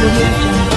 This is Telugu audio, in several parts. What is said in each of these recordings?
audio jungle.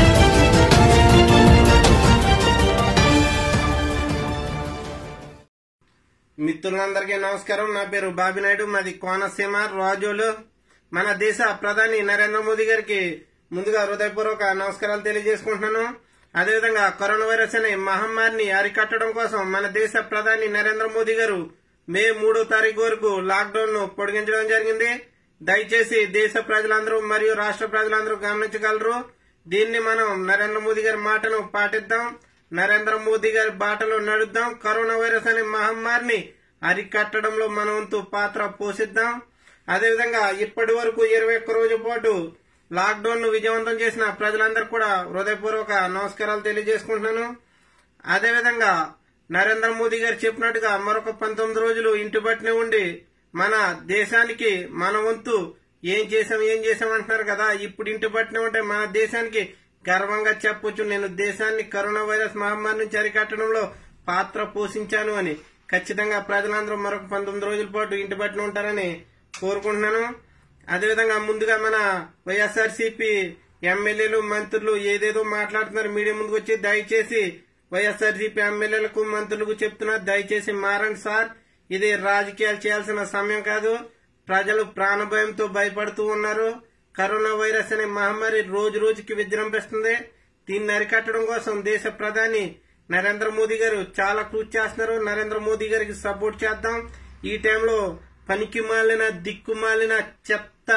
మిత్రులందరికీ నమస్కారం. నా పేరు బాబినాయుడు, మాది కోనసీమ రాజోలు. మన దేశ ప్రధాని నరేంద్ర మోదీ గారికి ముందుగా హృదయపూర్వక నమస్కారాలు తెలియజేసుకుంటున్నాను. అదేవిధంగా కరోనా వైరస్ అనే మహమ్మారిని అరికట్టడం కోసం మన దేశ ప్రధాని నరేంద్ర మోదీ గారు మే 3వ తారీఖు వరకు లాక్డౌన్ ను పొడిగించడం జరిగింది. దయచేసి దేశ ప్రజలందరూ మరియు రాష్ట్ర ప్రజలందరూ గమనించగలరు. దీన్ని మనం నరేంద్ర మోదీ గారి మాటను పాటిద్దాం, నరేంద్ర మోదీ గారి బాటలో నడుద్దాం. కరోనా వైరస్ అనే మహమ్మారిని అరికట్టడంలో మన వంతు పాత్ర పోషిద్దాం. అదేవిధంగా ఇప్పటి వరకు 21 రోజుల పాటు లాక్డౌన్ ను విజయవంతం చేసిన ప్రజలందరూ కూడా హృదయపూర్వక నమస్కారాలు తెలియజేసుకుంటున్నాను. అదేవిధంగా నరేంద్ర మోదీ గారు చెప్పినట్టుగా మరొక 19 రోజులు ఇంటి బట్టినే ఉండి మన దేశానికి మన వంతు ఏం చేశాం అంటున్నారు కదా. ఇప్పుడు ఇంటి బట్టినే ఉంటే మన దేశానికి గర్వంగా చెప్పొచ్చు, నేను దేశాన్ని కరోనా వైరస్ మహమ్మారి నుంచి అరికట్టడంలో పాత్ర పోషించాను అని. ఖచ్చితంగా ప్రజలందరూ మరొక 19 రోజుల పాటు ఇంటి బట్టిన ఉంటారని కోరుకుంటున్నాను. అదేవిధంగా ముందుగా మన వైఎస్ఆర్సీపీ ఎమ్మెల్యేలు మంత్రులు ఏదేదో మాట్లాడుతున్నారు. మీడియా ముందుకు వచ్చి దయచేసి వైఎస్ఆర్సీపీ ఎమ్మెల్యేలకు మంత్రులకు చెప్తున్నా, దయచేసి మారండి సార్. ఇది రాజకీయాలు చేయాల్సిన సమయం కాదు. ప్రజలు ప్రాణభయంతో భయపడుతూ ఉన్నారు. కరోనా వైరస్ అనే మహమ్మారి రోజు రోజుకి విజృంభిస్తుంది. దీన్ని అరికట్టడం కోసం దేశ ప్రధాని నరేంద్ర మోదీ గారు చాలా కృషి చేస్తున్నారు. నరేంద్ర మోదీ గారికి సపోర్ట్ చేద్దాం. ఈ టైంలో పనికి మాలిన దిక్కుమాలిన చెత్త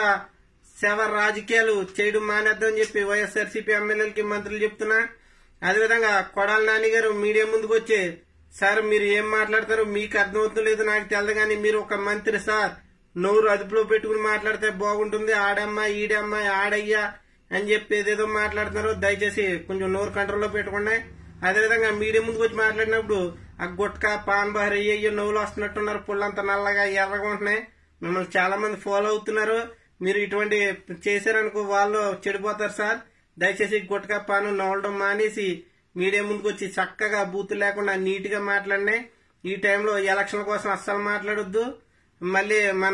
శవ రాజకీయాలు చేయడం మానేద్దామని చెప్పి వైఎస్ఆర్సీపీ ఎమ్మెల్యేలకి మంత్రులు చెప్తున్నా. అదేవిధంగా కొడాలి నాని గారు మీడియా ముందుకు వచ్చి, సార్ మీరు ఏం మాట్లాడతారు మీకు అర్థమవుతుందో లేదో నాకు తెలియదు, కానీ మీరు ఒక మంత్రి సార్, నోరు అదుపులో పెట్టుకుని మాట్లాడితే బాగుంటుంది. ఆడమ్మా ఈడమ్మా ఆడయ్యా అని చెప్పి ఏదేదో మాట్లాడుతున్నారు. దయచేసి కొంచెం నోరు కంట్రోల్లో పెట్టుకోండి. అదేవిధంగా మీడియా ముందుకు వచ్చి మాట్లాడినప్పుడు ఆ గుట్కా పాన్ బహర్ అయ్యో నవ్వులు వస్తున్నట్టున్నారు, పుల్లంతా నల్లగా ఎర్రగా ఉంటున్నాయి. మిమ్మల్ని చాలా మంది ఫాలో అవుతున్నారు. మీరు ఇటువంటి చేశారనుకో వాళ్ళు చెడిపోతారు సార్. దయచేసి గుట్కా పాను నవ్వడం మానేసి మీడియా ముందుకు వచ్చి చక్కగా బూతులు లేకుండా నీట్ గా మాట్లాడినాయి. ఈ టైంలో ఎలక్షన్ కోసం అస్సలు మాట్లాడొద్దు. మళ్ళీ మన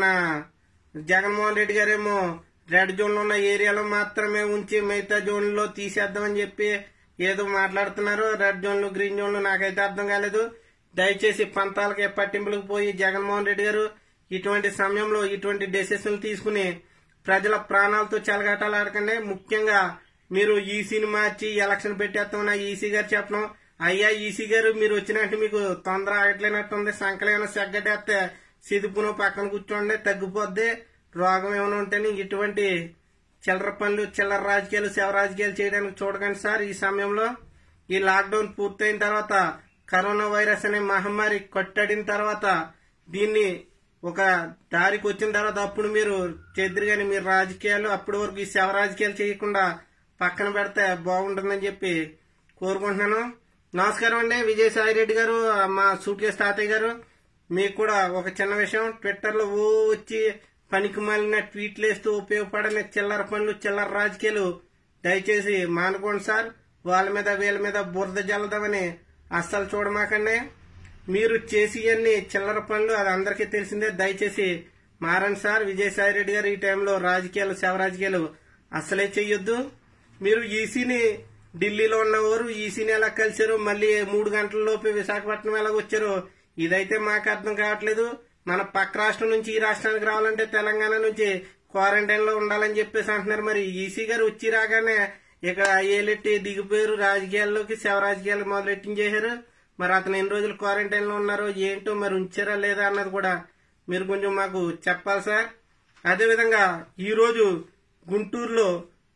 జగన్మోహన్ రెడ్డి గారేమో రెడ్ జోన్ లో ఉన్న ఏరియాలో మాత్రమే ఉంచి మిగతా జోన్ లో తీసేద్దామని చెప్పి ఏదో మాట్లాడుతున్నారు. రెడ్ జోన్లు గ్రీన్ జోన్లు నాకైతే అర్థం కాలేదు. దయచేసి పంతాలకి పట్టింపులకు పోయి జగన్మోహన్ రెడ్డి గారు ఇటువంటి సమయంలో ఇటువంటి డెసిషన్లు తీసుకుని ప్రజల ప్రాణాలతో చెలగాటాలు ఆడకండి. ముఖ్యంగా మీరు ఈసీని మార్చి ఎలక్షన్ పెట్టేస్తామన్న ఈసీ గారు చెప్పడం, అయ్యా ఈసీ గారు మీరు వచ్చినట్టు మీకు తొందర ఆగట్లేనట్టుంది, సంకలైన సెగ్గటేస్తే సిదుపును పక్కన కూర్చోండి తగ్గిపోద్ది, రోగం ఏమైనా ఉంటేనే ఇటువంటి చిల్లర పనులు చిల్లర రాజకీయాలు శవ రాజకీయాలు చేయడానికి చూడకండి సార్. ఈ సమయంలో ఈ లాక్డౌన్ పూర్తయిన తర్వాత కరోనా వైరస్ అనే మహమ్మారి కట్టడిన తర్వాత దీన్ని ఒక దారికి వచ్చిన తర్వాత అప్పుడు మీరు చేద్దరు, కానీ మీరు రాజకీయాలు అప్పటి వరకు ఈ శవ రాజకీయాలు చేయకుండా పక్కన పెడితే బాగుంటుందని చెప్పి కోరుకుంటున్నాను. నమస్కారం అండి. విజయసాయి రెడ్డి గారు, మా సూట్ కేసు తాతయ్య గారు, మీకు కూడా ఒక చిన్న విషయం. ట్విట్టర్ లో వచ్చి పనికి మాలిన ట్వీట్లు వేస్తూ ఉపయోగపడని చిల్లర పనులు చిల్లర రాజకీయాలు దయచేసి మానుకోండి సార్. వాళ్ళ మీద వీళ్ళ మీద బురద జల్లదామని అస్సలు చూడమాకండి. మీరు చేసి అన్ని చిల్లర పనులు అది అందరికీ తెలిసిందే. దయచేసి మారండి సార్. విజయసాయి రెడ్డి గారు ఈ టైంలో రాజకీయాలు శవ రాజకీయాలు అస్సలే చెయ్యొద్దు. మీరు ఈసీని ఢిల్లీలో ఉన్నవారు ఈసీని ఎలా కలిశారు, మళ్ళీ 3 గంటల లోపు విశాఖపట్నం ఎలా వచ్చారు, ఇదైతే మాకు అర్థం కావట్లేదు. మన పక్క రాష్ట్రం నుంచి ఈ రాష్ట్రానికి రావాలంటే తెలంగాణ నుంచి క్వారంటైన్ లో ఉండాలని చెప్పేసి అంటున్నారు. మరి ఈసీ గారు వచ్చి రాగానే ఇక్కడ ఏలెట్టి దిగిపోయారు, రాజకీయాల్లోకి శవ రాజకీయాలు మొదలెట్టించేశారు. మరి అతను ఎన్ని రోజులు క్వారంటైన్ లో ఉన్నారో ఏంటో, మరి ఉంచారా లేదా అన్నది కూడా మీరు కొంచెం మాకు చెప్పాలి సార్. అదేవిధంగా ఈ రోజు గుంటూరులో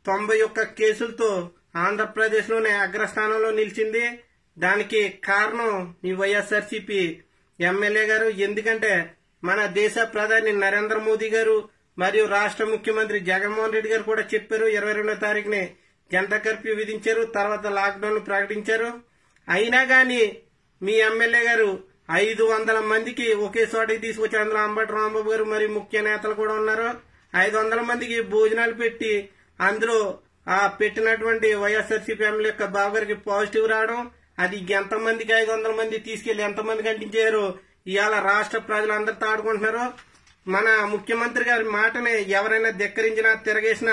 91 కేసులతో ఆంధ్రప్రదేశ్ లోనే అగ్రస్థానంలో నిలిచింది. దానికి కారణం ఈ వైఎస్ఆర్సీపీ ఎమ్మెల్యే గారు. ఎందుకంటే మన దేశ ప్రధాని నరేంద్ర మోదీ గారు మరియు రాష్ట్ర ముఖ్యమంత్రి జగన్మోహన్ రెడ్డి గారు కూడా చెప్పారు. 22వ తారీఖునే జనతా కర్ఫ్యూ విధించారు, తర్వాత లాక్డౌన్ ప్రకటించారు. అయినా గాని మీ ఎమ్మెల్యే గారు 500 మందికి ఒకే చోటకి తీసుకొచ్చి, అందులో అంబటి రాంబాబు గారు మరి ముఖ్య నేతలు కూడా ఉన్నారు, 500 మందికి భోజనాలు పెట్టి అందులో ఆ పెట్టినటువంటి వైఎస్ఆర్సీపీ ఎమ్మెల్యే యొక్క బాబు గారికి పాజిటివ్ రావడం, అది ఎంతమందికి 500 మంది తీసుకెళ్లి ఎంతమందికి అంటించారు ఇవాళ రాష్ట్ర ప్రజలందరితో ఆడుకుంటున్నారు. మన ముఖ్యమంత్రి గారి మాటని ఎవరైనా ధిక్కరించినా తిరగేసినా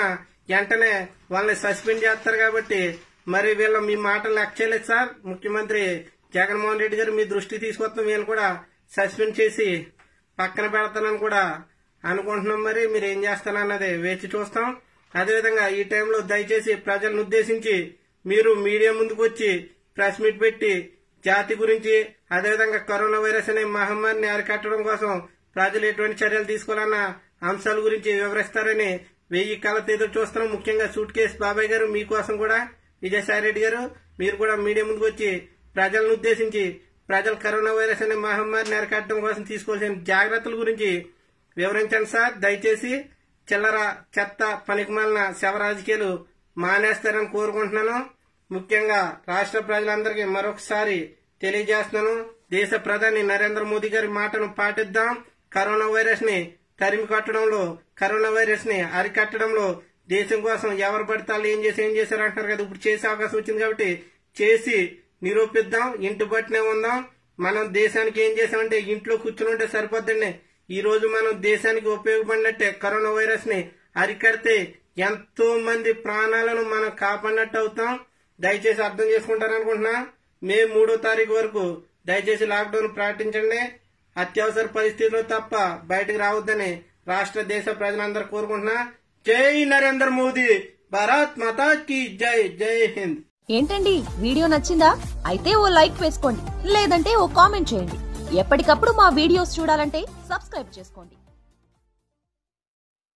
వెంటనే వాళ్ళని సస్పెండ్ చేస్తారు. కాబట్టి మరి వీళ్ళ మీ మాటలు లెక్క చేయలేదు సార్. ముఖ్యమంత్రి జగన్మోహన్ రెడ్డి గారు మీ దృష్టి తీసుకొస్తాం, వీళ్ళు కూడా సస్పెండ్ చేసి పక్కన పెడతానని కూడా అనుకుంటున్నాం. మరి మీరు ఏం చేస్తారన్నది వేచి చూస్తాం. అదేవిధంగా ఈ టైంలో దయచేసి ప్రజలను ఉద్దేశించి మీరు మీడియా ముందుకు వచ్చి ప్రెస్ మీట్ పెట్టి జాతి గురించి, అదేవిధంగా కరోనా వైరస్ అనే మహమ్మారిని అరికట్టడం కోసం ప్రజలు ఎటువంటి చర్యలు తీసుకోవాలన్న అంశాల గురించి వివరిస్తారని 1000 కళ్ళతో ఎదురు చూస్తున్నాం. ముఖ్యంగా సూట్ కేసు బాబాయ్ గారు మీకోసం కూడా, విజయసాయి రెడ్డి గారు మీరు కూడా మీడియా ముందుకు వచ్చి ప్రజలను ఉద్దేశించి ప్రజలు కరోనా వైరస్ అనే మహమ్మారిని అరికట్టడం కోసం తీసుకోవాల్సిన జాగ్రత్తల గురించి వివరించండి సార్. దయచేసి చిల్లర చెత్త పనికిమాలిన శవ రాజకీయాలు మానేస్తారని కోరుకుంటున్నాను. ముఖ్యంగా రాష్ట్ర ప్రజలందరికీ మరొకసారి తెలియజేస్తున్నాను, దేశ ప్రధాని నరేంద్ర మోదీ గారి మాటను పాటిద్దాం. కరోనా వైరస్ ని తరిమి కొట్టడంలో, కరోనా వైరస్ ని అరికట్టడంలో దేశం కోసం ఎవరు పడతారు ఏం చేశారు అంటున్నారు కదా, ఇప్పుడు చేసే అవకాశం వచ్చింది కాబట్టి చేసి నిరూపిద్దాం. ఇంటి బట్టినే ఉందాం. మనం దేశానికి ఏం చేసామంటే ఇంట్లో కూర్చుని ఉంటే సరిపోద్దండి. ఈ రోజు మనం దేశానికి ఉపయోగపడినట్టే కరోనా వైరస్ ని అరికడితే ఎంతో మంది ప్రాణాలను మనం కాపాడినట్టు అవుతాం. దయచేసి అర్థం చేసుకుంటారనుకుంటున్నా. మే 3వ తారీఖు వరకు దయచేసి లాక్డౌన్ ప్రకటించండి. అత్యవసర పరిస్థితుల్లో తప్ప బయటకు రావద్దని రాష్ట్ర దేశ ప్రజలందరూ కోరుకుంటున్నా. జై నరేంద్ర మోదీ, భారత్ మాతా కీ జై. జై హింద్. ఏంటండి వీడియో నచ్చిందా? అయితే ఓ లైక్ వేసుకోండి, లేదంటే ఓ కామెంట్ చేయండి. ఎప్పటికప్పుడు మా వీడియోస్ చూడాలంటే సబ్స్క్రైబ్ చేసుకోండి.